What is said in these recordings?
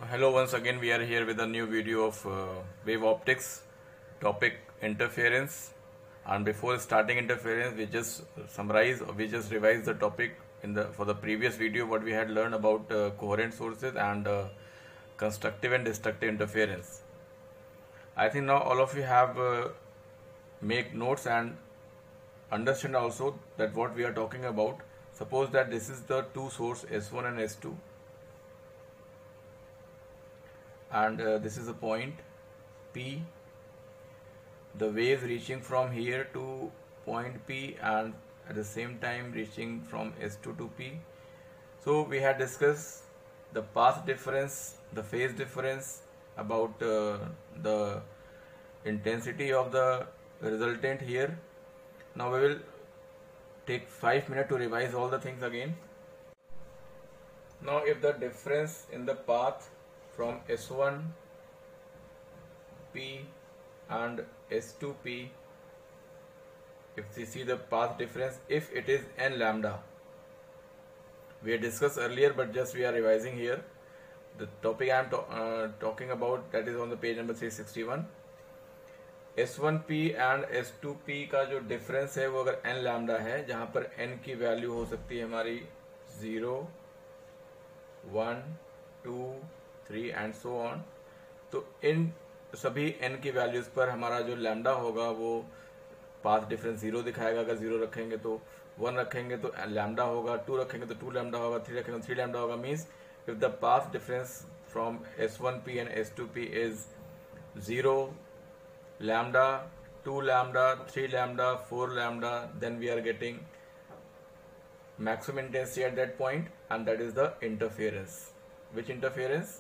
Hello, once again we are here with a new video of wave optics, topic interference. And before starting interference, we just revise the topic for the previous video what we had learned about coherent sources and constructive and destructive interference. I think now all of you have make notes and understand also that what we are talking about. Suppose that this is the two source S1 and S2. And this is a point P, the wave reaching from here to point P and at the same time reaching from S2 to P. So we had discussed the path difference, the phase difference, about the intensity of the resultant here. Now we will take 5 minutes to revise all the things again. Now if the difference in the path from S1 P and S2 P, if we see the path difference, if it is n lambda, we had discussed earlier but just we are revising here. The topic I am talking about, that is on the page number 361. S1P and S2P का जो difference है वो अगर n lambda है, जहाँ पर n की value हो सकती है हमारी 0, 1, 2, 3 एंड सो ऑन, तो इन सभी n की वैल्यूज पर हमारा जो लैम्डा होगा वो पाथ डिफरेंस 0 दिखाएगा. अगर 0 रखेंगे तो 1 रखेंगे तो लैम्डा होगा, 2 रखेंगे तो 2 लैम्डा होगा, 3 रखेंगे तो 3 लैम्डा होगा. Means if the path difference from S1P and S2P is 0, lambda, 2 lambda, 3 lambda, 4 lambda, then we are getting maximum intensity at that point, and that is the interference. Which interference?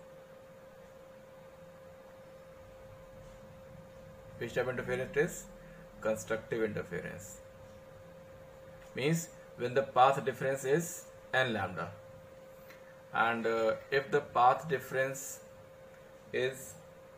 Which type of interference it is? Constructive interference. Means when the path difference is n lambda, and if the path difference is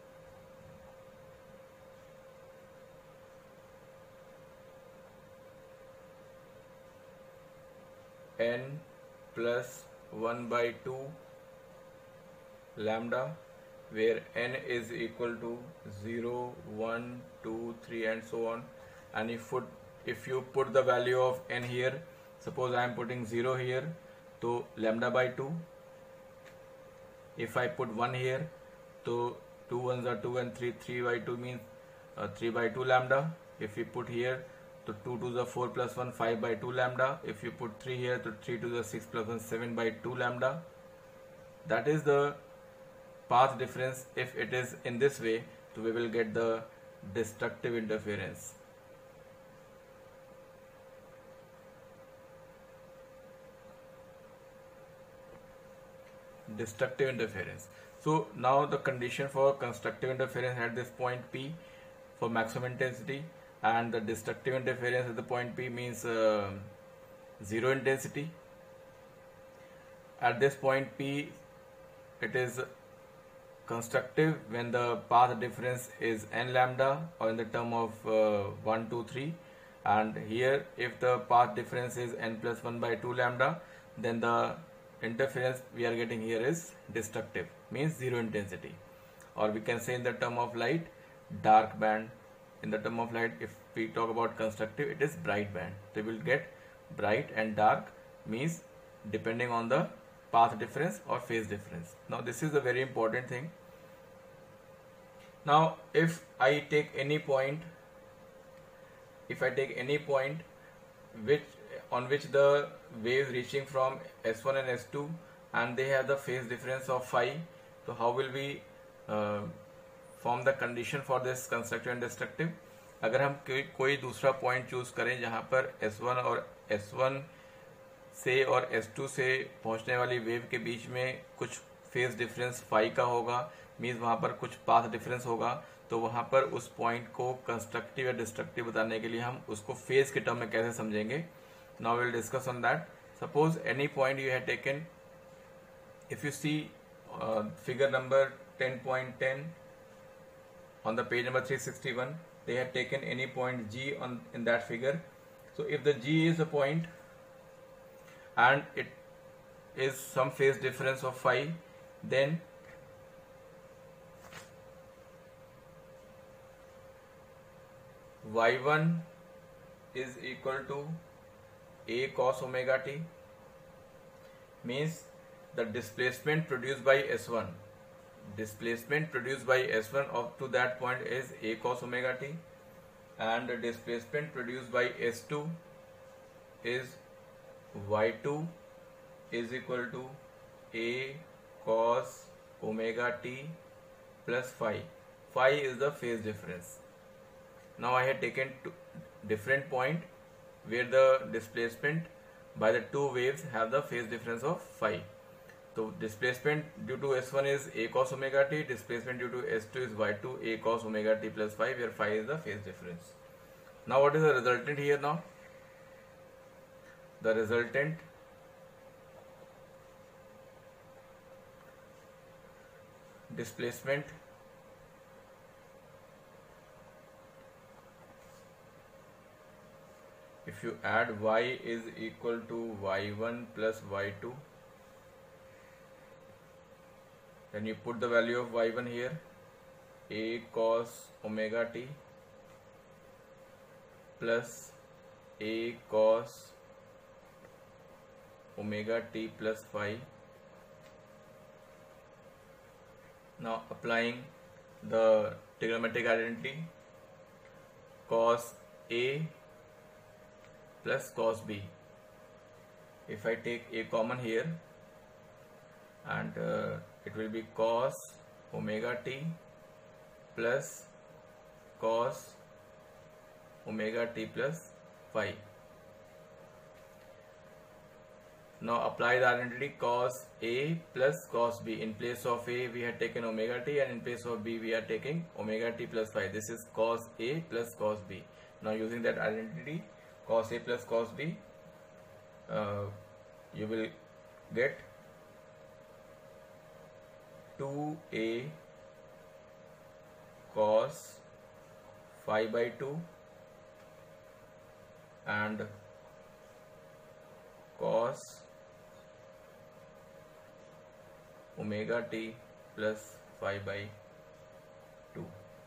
n plus 1 by 2 lambda, where n is equal to 0, 1, 2, 3 and so on, and if you put the value of n here, suppose I am putting 0 here, so lambda by 2. If I put 1 here, so 2 ones are 2 and 3 by 2 means 3 by 2 lambda. If we put here, so 2 to the 4 plus 1, 5 by 2 lambda. If you put 3 here, so 3 to the 6 plus 1, 7 by 2 lambda. That is the path difference. If it is in this way, so we will get the destructive interference. Destructive interference. So now the condition for constructive interference at this point P for maximum intensity, and the destructive interference at the point P means 0 intensity. At this point P, it is constructive when the path difference is n lambda, or in the term of 1, 2, 3, and here if the path difference is n plus 1 by 2 lambda, then the interference we are getting here is destructive, means 0 intensity, or we can say in the term of light, dark band. In the term of light, if we talk about constructive, it is bright band. So we will get bright and dark, means depending on the path difference or phase difference. Now this is a very important thing. Now if I take any point, on which the waves reaching from S1 and S2, and they have the phase difference of phi, so how will we form the condition for this constructive and destructive? अगर हम कोई दूसरा point choose करें जहां पर S1 से और S2 से पहुंचने वाली वेव के बीच में कुछ फेज डिफरेंस फाई का होगा, मीन्स वहां पर कुछ पाथ डिफरेंस होगा, तो वहां पर उस पॉइंट को कंस्ट्रक्टिव या डिस्ट्रक्टिव बताने के लिए हम उसको फेज के टर्म में कैसे समझेंगे. Now will discuss on that. Suppose any point you have taken, if you see figure number 10.10 on the page number 361, they have taken any point G in that figure. So if the G is a point and it is some phase difference of phi, then y1 is equal to a cos omega t, means the displacement produced by S1 up to that point is a cos omega t, and the displacement produced by S2 is y2 is equal to a cos omega t plus phi. Phi is the phase difference. Now I have taken two different point where the displacement by the two waves have the phase difference of phi. So displacement due to S1 is a cos omega t, displacement due to S2 is y2 a cos omega t plus phi, where phi is the phase difference. Now what is the resultant here now? The resultant displacement if you add y is equal to y1 plus y2, then you put the value of y1 here, a cos omega t plus a cos omega t plus phi. Now applying the trigonometric identity, cos A plus cos B. If I take a common here, and it will be cos omega t plus cos omega t plus phi. Now apply the identity cos A plus cos B. In place of A we had taken omega t, and in place of B we are taking omega t plus phi. This is cos A plus cos B. Now using that identity cos A plus cos B, you will get 2a cos phi by 2 and cos omega t plus phi by 2.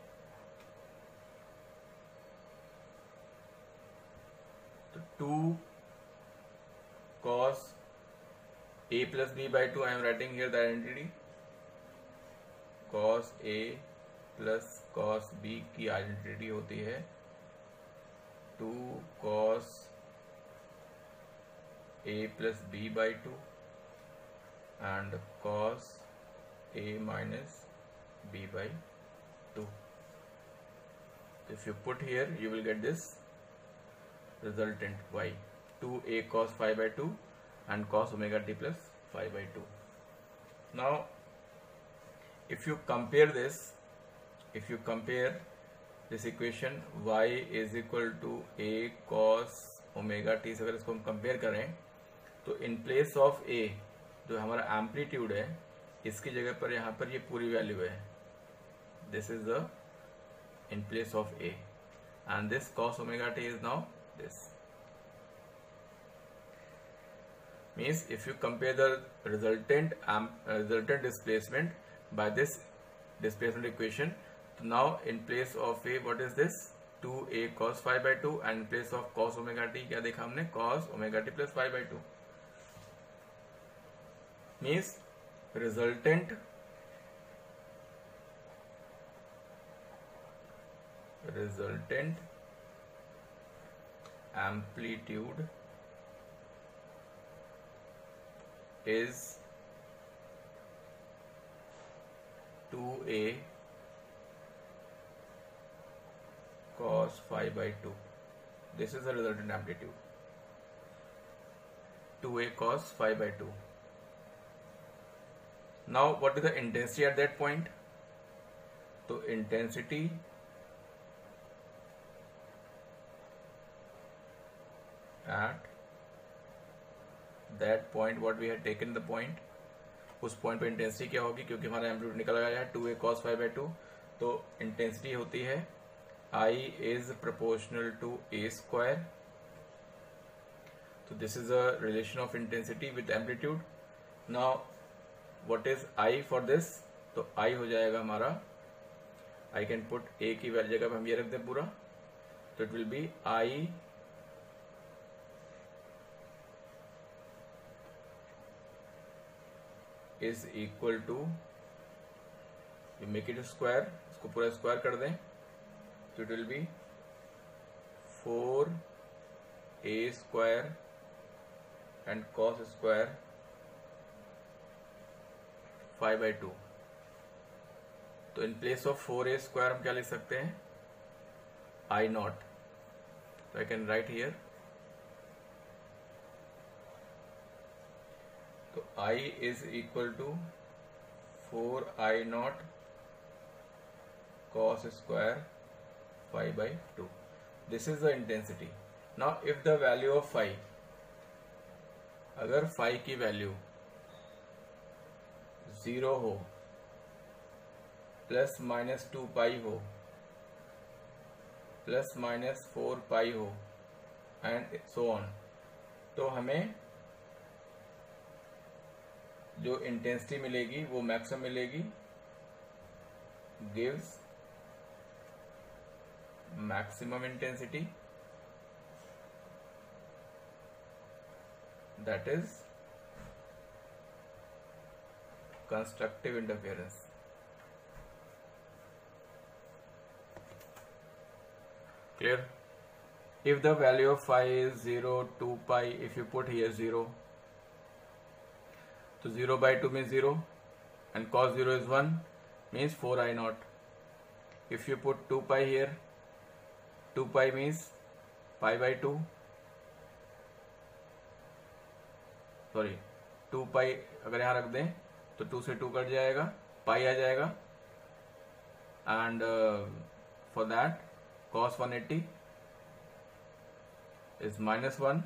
So 2 cos a plus b by 2, I am writing here the identity cos a plus cos b की identity होती है 2 cos a plus b by 2 and cos a minus b by 2. If you put here, you will get this resultant y, 2a cos phi by 2 and cos omega t plus phi by 2. Now if you compare this equation y is equal to a cos omega t से अगर इसको हम compare करें तो इन place of a जो हमारा amplitude है इसकी जगह पर यहाँ पर ये पूरी वैल्यू है. This is the in place of a and this cos omega t is now this. Means if you compare the resultant displacement by this displacement equation, so now in place of a what is this 2a cos phi by 2 and in place of cos omega t क्या देखा हमने cos omega t plus phi by 2. Means resultant amplitude is 2a cos phi by 2. This is the resultant amplitude, 2a cos phi by 2. Now what is the intensity at that point? So intensity at that point, what we had taken the point, उस point पे intensity क्या होगी, क्योंकि हमारा amplitude निकल गया है 2a cos phi by 2, तो इंटेंसिटी होती है I is proportional to a square. So this is a relation of intensity with amplitude. Now what is I for this? तो I हो जाएगा हमारा, I can put a की जगह पे हम ये रख दें पूरा तो it will be I is equal to, you make it square, इसको पूरा स्क्वायर कर दें, तो it will be 4a square and cos square 5/2। तो इन प्लेस ऑफ 4a स्क्वायर हम क्या लिख सकते हैं, I0। तो आई कैन राइट हियर, तो I is equal to 4I0 cos square 5/2। This is the intensity. Now if the value of phi, अगर phi की वैल्यू 0 हो, ±2π हो, ±4π हो एंड सो ऑन, तो हमें जो इंटेंसिटी मिलेगी वो मैक्सिमम मिलेगी, gives maximum intensity, that is constructive interference. Clear? If the value of phi is 0, 2π, if you put here 0, so 0/2 means 0 and cos 0 is 1 means 4I0. If you put 2π here, 2π means π/2, sorry 2π अगर यहाँ रख दें तो 2 से 2 cut जाएगा, पाई आ जाएगा, and for that cos 180 is -1,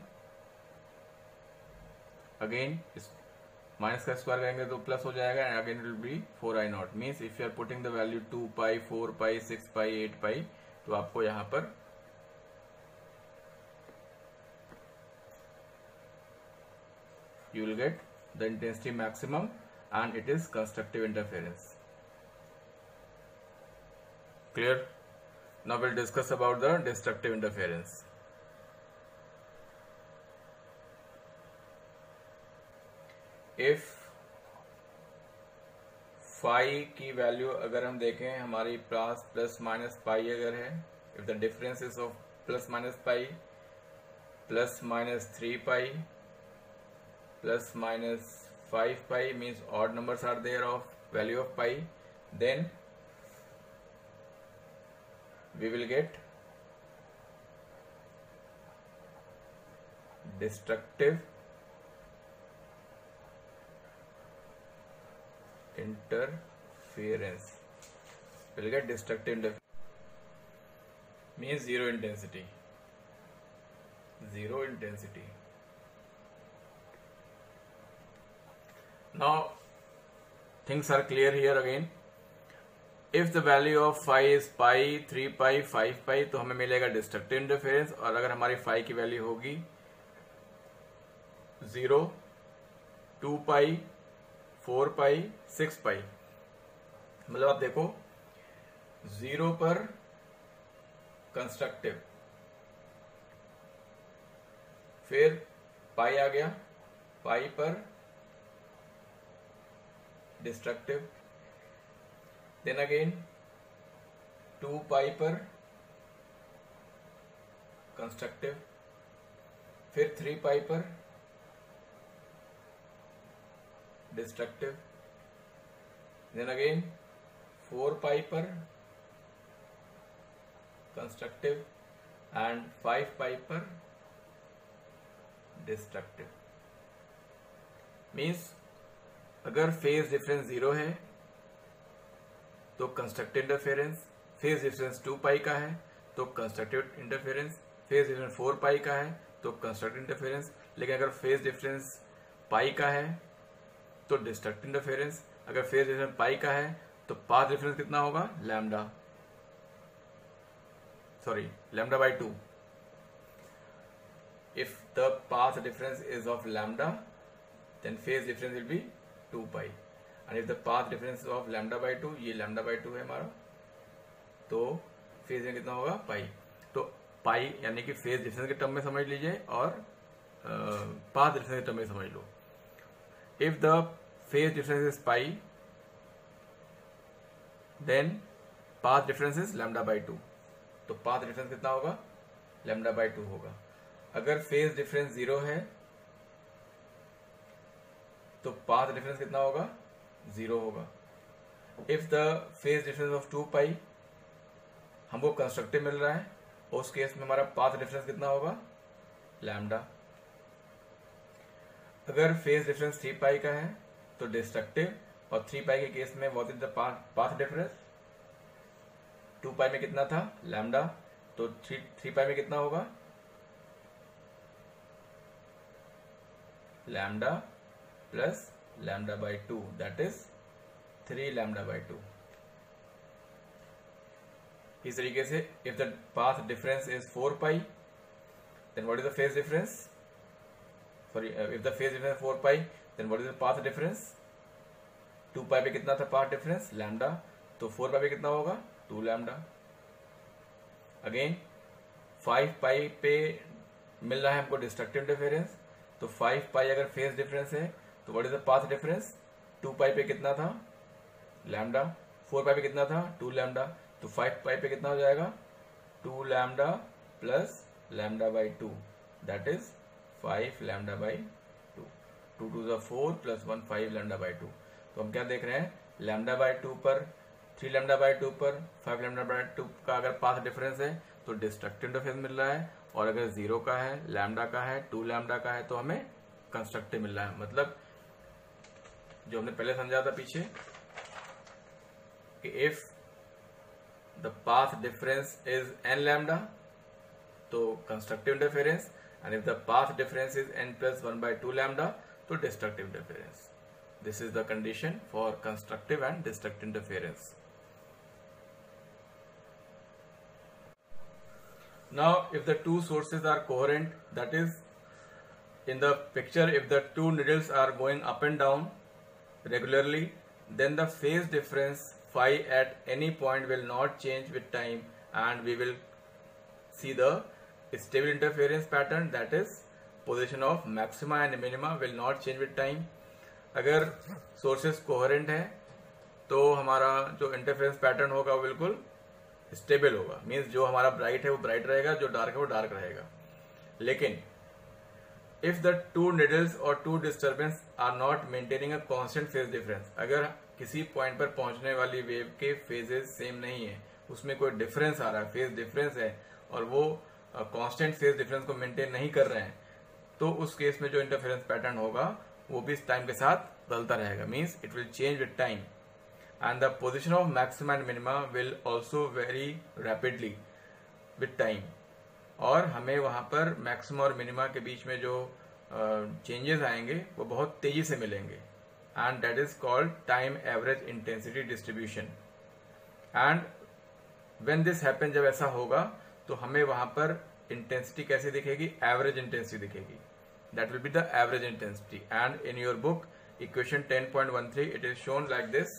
again इस minus का स्क्वायर करेंगे तो प्लस हो जाएगा, and again it will be 4I0। Means if you are putting the value 2π, 4π, 6π, 8π, तो आपको यहां पर you will get the intensity maximum and it is constructive interference. Clear? Now we'll discuss about the destructive interference. If phi की value अगर हम देखें हमारी plus minus pi अगर है, if the difference is of plus minus pi, plus minus 3 pi, plus minus 5 pi means odd numbers are there of value of pi, then we will get destructive interference. We'll get destructive interference means zero intensity. Zero intensity. Now things are clear here again. If the value of phi is pi, 3 pi, 5 pi, तो हमें मिलेगा destructive interference, और अगर हमारी phi की value होगी 0, 2 pi, 4 pi, 6 pi, मतलब आप देखो 0 पर कंस्ट्रक्टिव, फिर पाई आ गया, पाई पर डिस्ट्रक्टिव, देन अगेन 2 पाई पर कंस्ट्रक्टिव, फिर 3 पाई पर डिस्ट्रक्टिव, देन अगेन 4 पाई पर कंस्ट्रक्टिव एंड 5 पाई पर डिस्ट्रक्टिव। मीन्स अगर फेज डिफरेंस 0 है तो constructive interference, phase difference 2 pi का है तो constructive interference, phase difference 4 pi का है तो कंस्ट्रक्टिव इंटरफेरेंस, लेकिन अगर फेज डिफरेंस पाई का है तो डिस्ट्रक्टिव इंटरफेरेंस, अगर फेज डिफरेंस पाई का है तो पाथ डिफरेंस कितना होगा, λ/2. If the path difference is of lambda, then phase difference will be 2 pi, and if the path difference is of λ/2, ये λ/2 है हमारा, तो फेज में कितना होगा, पाई। तो पाई यानी कि फेज डिफरेंस के टर्म में समझ लीजिए और पाथ डिफरेंस के टर्म में समझ लो। If the phase difference is pi then path difference is lambda by 2। तो पाथ डिफरेंस कितना होगा? लैम्डा बाई 2 होगा। अगर फेज डिफरेंस 0 है तो पाथ डिफरेंस कितना होगा? 0 होगा। If the phase difference of 2 pi हमको कंस्ट्रक्टिव मिल रहा है, उस केस में हमारा पाथ डिफरेंस कितना होगा? लैम्डा। अगर फेज डिफरेंस 3 पाई का है तो डिस्ट्रक्टिव, और 3 पाई के केस में what is the path difference? 2 pi में कितना था? लैम्डा। तो 3 पाई में कितना होगा? Lambda plus lambda by 2 that is 3 lambda by 2। इस तरीके से if the path difference is 4 pi then what is the phase difference? Sorry, if the phase difference 4 pi then what is the path difference? 2 pi पे कितना था path difference? Lambda. तो 4 पाई पे कितना होगा? 2 लैम्डा। अगेन 5 पाई पे मिल रहा है हमको डिस्ट्रक्टिव इंटरफेरेंस, तो 5 पाई अगर फेज डिफरेंस है तो what is the path difference? 2 pi पे कितना था? लैम्डा। 4 पाई पे कितना था? 2 लैम्डा। तो 5 पाई पे कितना हो जाएगा? 2 lambda plus lambda by 2 that is 5 lambda by 2। 2 to the 4 plus 1 5 lambda by 2। तो हम क्या देख रहे हैं? लैम्डा बाई 2 पर, 3 लैम्डा बाई 2 पर 5 लैम्डा बाई 2 का अगर पाथ डिफरेंस है तो डिस्ट्रक्टिव इंटरफेरेंस मिल रहा है, और अगर 0 का है, लैम्डा का है, 2 लैम्डा का है तो हमें कंस्ट्रक्टिव मिल रहा है। मतलब जो हमने पहले समझा था पीछे कि if the path difference is n lambda तो constructive interference, and if the path difference is n plus 1 by 2 lambda तो destructive interference. This is the condition for constructive and destructive interference. Now if the two sources are coherent, that is in the picture if the two needles are going up and down regularly, then the phase difference phi at any point will not change with time, and we will see the stable interference pattern, that is position of maxima and minima will not change with time। अगर sources coherent है तो हमारा जो interference pattern होगा वो बिल्कुल stable होगा, means जो हमारा ब्राइट है वो ब्राइट रहेगा, जो डार्क है वो डार्क रहेगा। लेकिन इफ द टू निडल्स और two disturbance are not maintaining a constant phase difference, अगर किसी पॉइंट पर पहुंचने वाली वेव के फेजेस सेम नहीं है, उसमें कोई डिफरेंस आ रहा है, फेज डिफरेंस है, और वो कांस्टेंट फेज डिफरेंस को मेंटेन नहीं कर रहे हैं, तो उस केस में जो इंटरफेरेंस पैटर्न होगा वो भी टाइम के साथ बदलता रहेगा, means it will change with time. And the position of maxima and minima will also vary rapidly with time, और हमें वहां पर मैक्सिमा और मिनिमा के बीच में जो चेंजेस आएंगे वो बहुत तेजी से मिलेंगे, and that is called time average intensity distribution. And when this happen, जब ऐसा होगा तो हमें वहां पर इंटेंसिटी कैसी दिखेगी? एवरेज इंटेंसिटी दिखेगी, that will be the average intensity. And in your book equation 10.13 it is shown like this.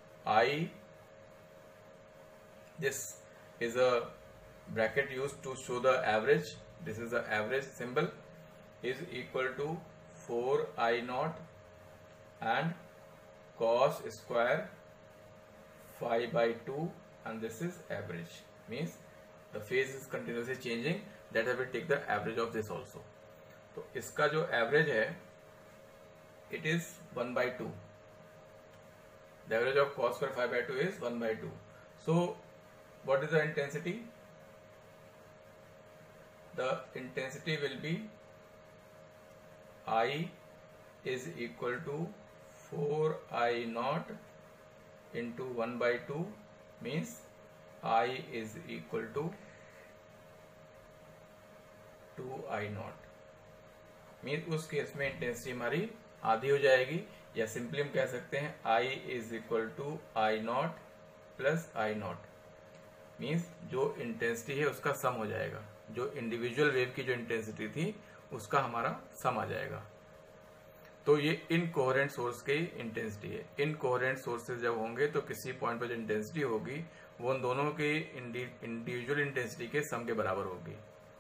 This is a bracket used to show the average. This is the average symbol is equal to 4I naught and cos square phi by 2, and this is average, means the phase is continuously changing, that I will take the average of this also. तो इसका जो average है it is 1 by 2. The average of cos square phi by 2 is 1 by 2. So what is the intensity? The intensity will be I is equal to 4I naught into 1 by 2, means I is equal to 2I naught, means उस case में intensity हमारी आधी हो जाएगी, या simply हम कह सकते हैं I is equal to I naught plus I naught, means जो इंटेंसिटी है उसका सम हो जाएगा, जो इंडिविजुअल वेव की जो इंटेंसिटी थी उसका हमारा सम आ जाएगा। तो ये इनकोहेरेंट सोर्स की इंटेंसिटी है। इनकोहेरेंट सोर्सेज जब होंगे तो किसी पॉइंट पर जो इंटेंसिटी होगी वो उन दोनों की इंडिविजुअल इंटेंसिटी के सम के बराबर होगी।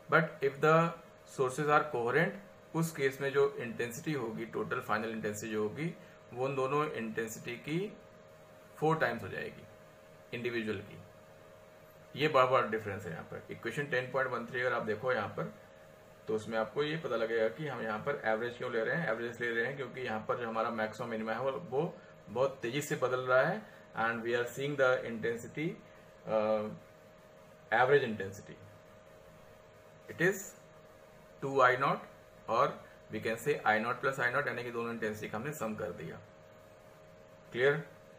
But if the sources are coherent, उस केस में जो इंटेंसिटी होगी, टोटल फाइनल इंटेंसिटी जो होगी, वो उन दोनों इंटेंसिटी की 4 टाइम्स हो जाएगी इंडिविजुअल की। ये बड़ा बड़ा डिफरेंस है यहाँ पर। इक्वेशन 10.13 अगर आप देखो यहाँ पर, तो उसमें आपको ये पता लगेगा कि हम यहाँ पर एवरेज क्यों ले रहे हैं। एवरेज ले रहे हैं क्योंकि यहाँ पर जो हमारा मैक्सिमम मिनिमम है वो बहुत तेजी से बदल रहा है, and we are seeing the intensity, average intensity, it is 2I0 और we can say I0 plus I0, यानी कि दोनों इंटेंसिटी का हमने सम कर दिया। Clear?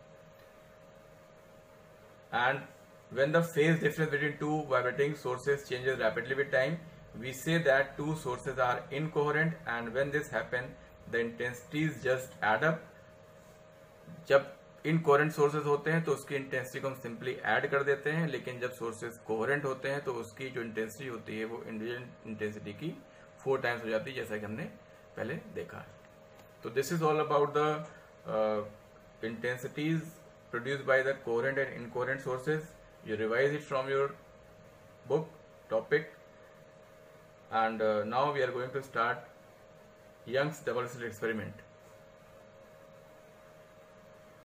And when the phase difference between two vibrating sources changes rapidly with time, we say that two sources are incoherent, and when this happens, the intensities just add up. जब incoherent sources होते हैं तो उसकी intensity को हम simply add कर देते हैं, लेकिन जब सोर्सेज कोहेरेंट होते हैं तो उसकी जो इंटेंसिटी होती है वो इंडिविजुअल इंटेंसिटी की 4 टाइम्स हो जाती है, जैसा कि हमने पहले देखा है। तो this is all about the intensities produced by the coherent and incoherent sources. You revise it from your book topic, and now we are going to start Young's double slit experiment.